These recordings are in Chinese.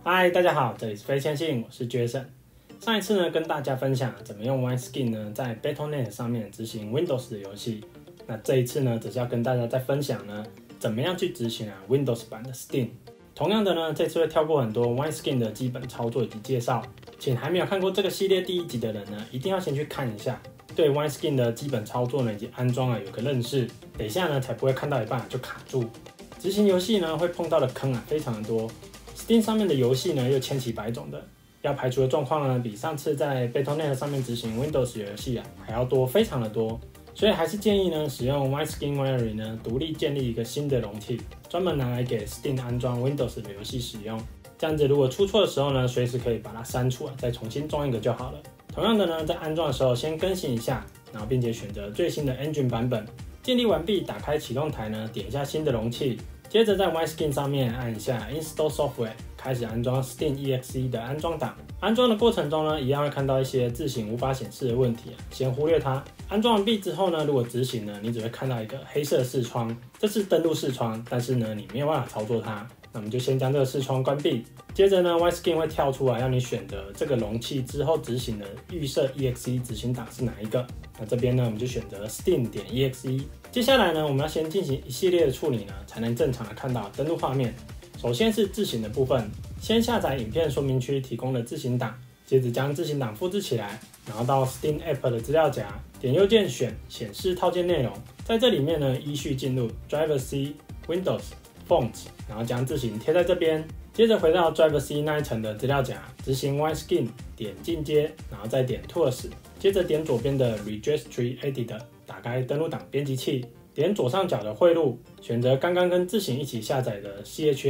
嗨，大家好，这里是非线性，我是 Jason。上一次呢，跟大家分享怎么用 Wineskin 呢，在 Battle.net 上面执行 Windows 的游戏。那这一次呢，只是要跟大家再分享呢，怎么样去执行Windows 版的 Steam。同样的呢，这次会跳过很多 Wineskin 的基本操作以及介绍，请还没有看过这个系列第一集的人呢，一定要先去看一下，对 Wineskin 的基本操作呢以及安装有个认识，等一下呢才不会看到一半就卡住。执行游戏呢会碰到的坑非常的多。Steam 上面的游戏呢又千奇百种的，要排除的状况呢比上次在 Battle.net 上面执行 Windows 游戏还要多，非常的多，所以还是建议呢使用 Wineskin Winery 呢独立建立一个新的容器，专门拿来给 Steam 安装 Windows 的游戏使用。这样子如果出错的时候呢，随时可以把它删除再重新装一个就好了。同样的呢，在安装的时候先更新一下，然后并且选择最新的 Engine 版本。建立完毕，打开启动台呢，点一下新的容器。接着在 Wineskin 上面按一下 Install Software， 开始安装 Steam EXE 的安装档。安装的过程中呢，一样会看到一些字型无法显示的问题，先忽略它。安装完毕之后呢，如果执行呢，你只会看到一个黑色视窗，这是登录视窗，但是呢，你没有办法操作它。那我们就先将这个视窗关闭。接着呢 ，Wineskin 会跳出来，让你选择这个容器之后执行的预设 EXE 执行档是哪一个。那这边呢，我们就选择 Steam.exe。接下来呢，我们要先进行一系列的处理呢，才能正常的看到登录画面。首先是字型的部分，先下载影片说明区提供的字型档，接着将字型档复制起来，然后到 Steam App 的资料夹，点右键选显示套件内容，在这里面呢依序进入 Driver C、Windows、Fonts， 然后将字型贴在这边。接着回到 Driver C 那一层的资料夹，执行 Wineskin， 点进阶，然后再点 Tools， 接着点左边的 Registry Edit， 打开登录档编辑器，点左上角的汇入，选择刚刚跟字型一起下载的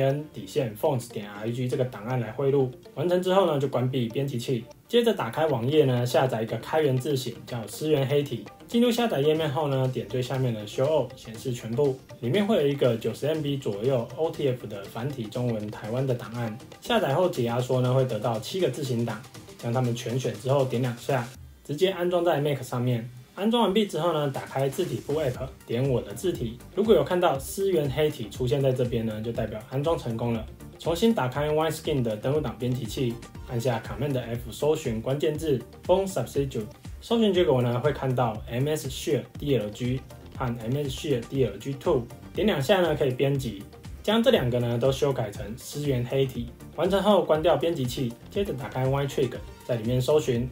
chn-fonts.reg 这个档案来汇入。完成之后呢，就关闭编辑器。接着打开网页呢，下载一个开源字型叫思源黑体。进入下载页面后呢，点最下面的 Show All 显示全部，里面会有一个90 MB 左右 OTF 的繁体中文台湾的档案。下载后解压缩呢，会得到7个字型档，将它们全选之后点2下，直接安装在 Mac 上面。安装完毕之后呢，打开字体部 App， 点我的字体，如果有看到思源黑体出现在这边呢，就代表安装成功了。重新打开 Wineskin 的登录档编辑器，按下 Command F 搜寻关键字 Phone Substitute， 搜寻结果呢会看到 MS Share DLG 和 MS Share DLG2， 点2下呢可以编辑，将这2个呢都修改成思源黑体。完成后关掉编辑器，接着打开 Winetrig， 在里面搜寻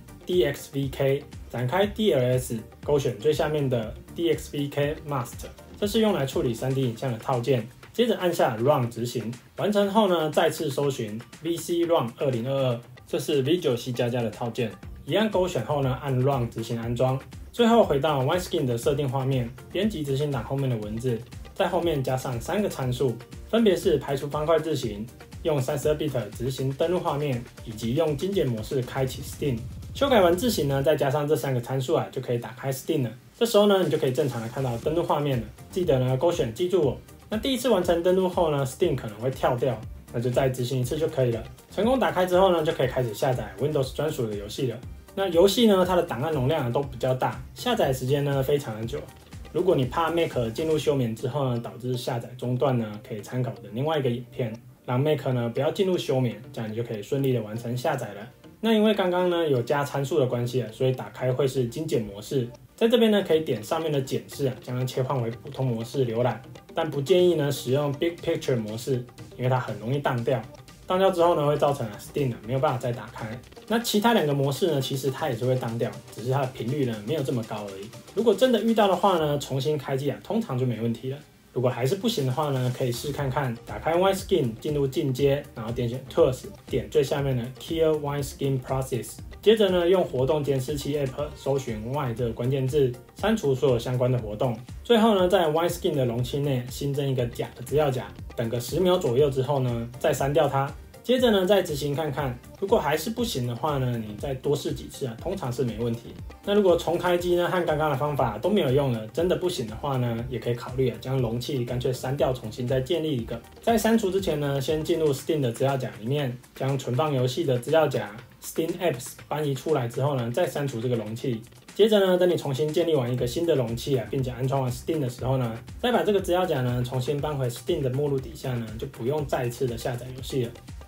DXVK， 展开 DLS， 勾选最下面的 DXVK Master， 这是用来处理 3D 影像的套件。接着按下 Run 执行，完成后呢，再次搜寻 VC Run 2022， 这是 V9C++ 的套件，一样勾选后呢，按 Run 执行安装。最后回到 Wineskin 的设定画面，编辑执行档后面的文字，在后面加上3个参数，分别是排除方块字型、用32 bit 执行登录画面，以及用精简模式开启 Steam。修改完字型呢，再加上这3个参数就可以打开 Steam 了。这时候呢，你就可以正常的看到登录画面了。记得呢，勾选记住我。那第一次完成登录后呢 ，Steam 可能会跳掉，那就再执行一次就可以了。成功打开之后呢，就可以开始下载 Windows 专属的游戏了。那游戏呢，它的档案容量都比较大，下载时间呢非常的久。如果你怕 Mac 进入休眠之后呢，导致下载中断呢，可以参考我的另外一个影片，让 Mac 呢不要进入休眠，这样你就可以顺利的完成下载了。那因为刚刚呢有加参数的关系所以打开会是精简模式。在这边呢，可以点上面的检视将它切换为普通模式浏览，但不建议呢使用 Big Picture 模式，因为它很容易当掉。当掉之后呢，会造成Steam 没有办法再打开。那其他2个模式呢，其实它也是会当掉，只是它的频率呢没有这么高而已。如果真的遇到的话呢，重新开机通常就没问题了。如果还是不行的话呢，可以试看看，打开 Wineskin 进入进阶，然后点选 Tools， 点最下面的 Kill Wineskin Process。接着呢，用活动监视器 App 搜寻 Y 这个关键字，删除所有相关的活动。最后呢，在 Wineskin 的容器内新增一个假的资料夹，等个10秒左右之后呢，再删掉它。接着呢，再执行看看，如果还是不行的话呢，你再多试几次通常是没问题。那如果重开机呢，和刚刚的方法都没有用了，真的不行的话呢，也可以考虑将容器干脆删掉，重新再建立一个。在删除之前呢，先进入 Steam 的资料夹里面，将存放游戏的资料夹 Steam Apps 搬移出来之后呢，再删除这个容器。接着呢，等你重新建立完一个新的容器并且安装完 Steam 的时候呢，再把这个资料夹呢重新搬回 Steam 的目录底下呢，就不用再一次的下载游戏了。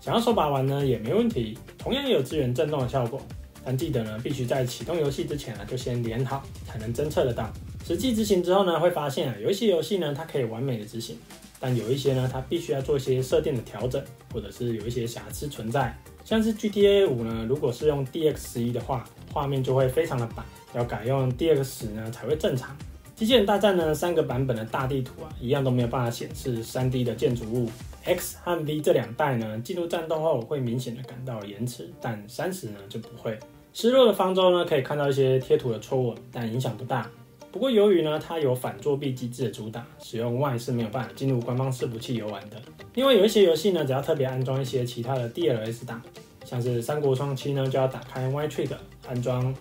想要手把玩呢也没问题，同样也有支援震动的效果。但记得呢，必须在启动游戏之前就先连好，才能侦测得到。实际执行之后呢，会发现有一些游戏呢，它可以完美的执行，但有一些呢，它必须要做一些设定的调整，或者是有一些瑕疵存在。像是 GTA 5呢，如果是用 DX11 的话，画面就会非常的白，要改用 DX10呢才会正常。机器人大战呢，3个版本的大地图一样都没有办法显示 3D 的建筑物。X 和 V 这2代呢，进入战斗后会明显的感到延迟，但30呢就不会。失落的方舟呢，可以看到一些贴图的错误，但影响不大。不过由于呢，它有反作弊机制的主打，使用 Y 是没有办法进入官方伺服器游玩的。另外有一些游戏呢，只要特别安装一些其他的 DLS 档，像是三国双7呢，就要打开 Y-Trick 安装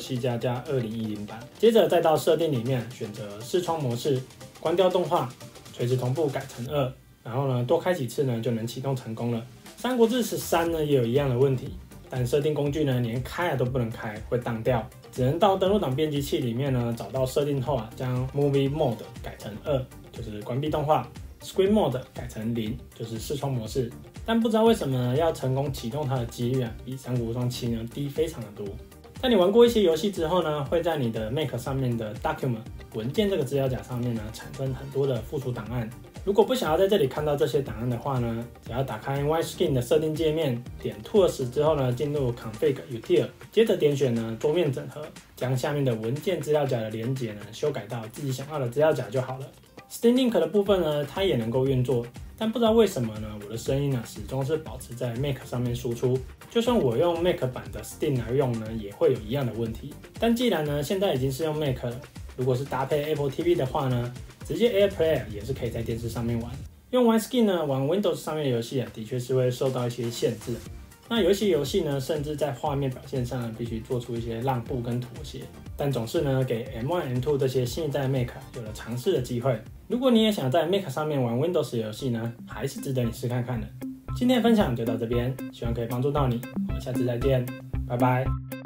V9C++2010版，接着再到设定里面选择视窗模式，关掉动画，垂直同步改成2。然后呢，多开几次呢就能启动成功了。三国志13呢也有一样的问题，但设定工具呢连开都不能开，会当掉，只能到登录档编辑器里面呢找到设定后将 Movie Mode 改成2，就是关闭动画 ，Screen Mode 改成0，就是视窗模式。但不知道为什么要成功启动它的几率比三国双7呢低非常的多。在你玩过一些游戏之后呢，会在你的 Mac 上面的 Document 文件这个资料夹上面呢产生很多的附属档案。如果不想要在这里看到这些档案的话呢，只要打开 Y-Skin 的设定界面，点 Tools 之后呢，进入 Config Util， 接着点选呢桌面整合，将下面的文件资料夹的连结呢修改到自己想要的资料夹就好了。Steam Link 的部分呢，它也能够运作，但不知道为什么呢，我的声音呢始终是保持在 Mac 上面输出，就算我用 Mac 版的 Steam 来用呢，也会有一样的问题。但既然呢现在已经是用 Mac 了，如果是搭配 Apple TV 的话呢，直接 AirPlay 也是可以在电视上面玩。用 Y-Skin 呢玩 Windows 上面的游戏的确是会受到一些限制。那有一些游戏呢，甚至在画面表现上呢，必须做出一些让步跟妥协。但总是呢，给 M1、M2 这些新一代 Mac 有了尝试的机会。如果你也想在 Mac 上面玩 Windows 的游戏呢，还是值得你试看看的。今天的分享就到这边，希望可以帮助到你。我们下次再见，拜拜。